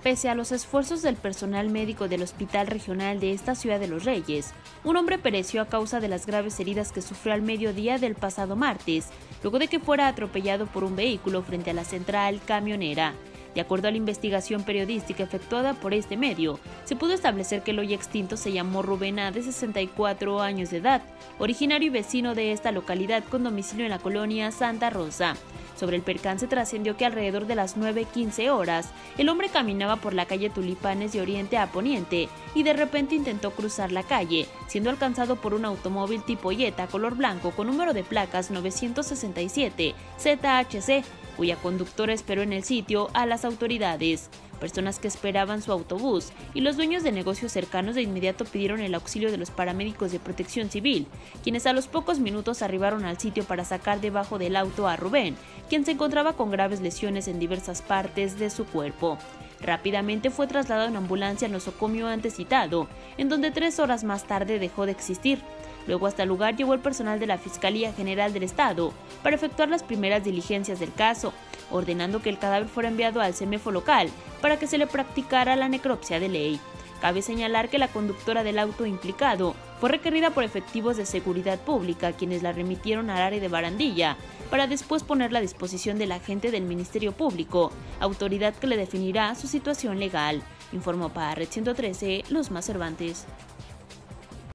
Pese a los esfuerzos del personal médico del Hospital Regional de esta Ciudad de los Reyes, un hombre pereció a causa de las graves heridas que sufrió al mediodía del pasado martes, luego de que fuera atropellado por un vehículo frente a la central camionera. De acuerdo a la investigación periodística efectuada por este medio, se pudo establecer que el hoy extinto se llamó Rubén A., de 64 años de edad, originario y vecino de esta localidad con domicilio en la colonia Santa Rosa. Sobre el percance trascendió que alrededor de las 9:15 horas, el hombre caminaba por la calle Tulipanes de oriente a poniente y de repente intentó cruzar la calle, siendo alcanzado por un automóvil tipo Jetta color blanco con número de placas 967 ZHC, cuya conductora esperó en el sitio a las autoridades. Personas que esperaban su autobús y los dueños de negocios cercanos de inmediato pidieron el auxilio de los paramédicos de Protección Civil, quienes a los pocos minutos arribaron al sitio para sacar debajo del auto a Rubén, quien se encontraba con graves lesiones en diversas partes de su cuerpo. Rápidamente fue trasladado en ambulancia al nosocomio antes citado, en donde 3 horas más tarde dejó de existir. Luego hasta el lugar llegó el personal de la Fiscalía General del Estado para efectuar las primeras diligencias del caso, ordenando que el cadáver fuera enviado al CEMEFO local para que se le practicara la necropsia de ley. Cabe señalar que la conductora del auto implicado fue requerida por efectivos de seguridad pública, quienes la remitieron al área de Barandilla, para después ponerla a disposición del agente del Ministerio Público, autoridad que le definirá su situación legal. Informó para Red 113, Luzma Cervantes.